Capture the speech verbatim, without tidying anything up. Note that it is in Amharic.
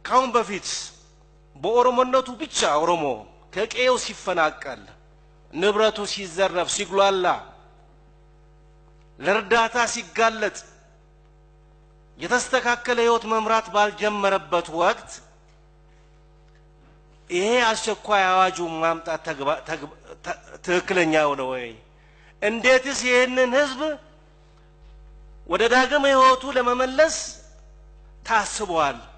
ካሁን በፊት በኦሮሞነቱ ብቻ ኦሮሞ ከቀየው ሲፈናቀል ንብረቱ ሲዘረፍ ሲግሏላ ለርዳታ ሲጋለጥ የተስተካከለ ህይወት መምራት ባልጀመረበት ወቅት ይሄ አስቸኳይ አዋጁ ማምጣት ትክክለኛው ነው ወይ እንዴትስ ይሄንን ህዝብ ወደ ዳግም ህይወቱ ለመመለስ ታስቧል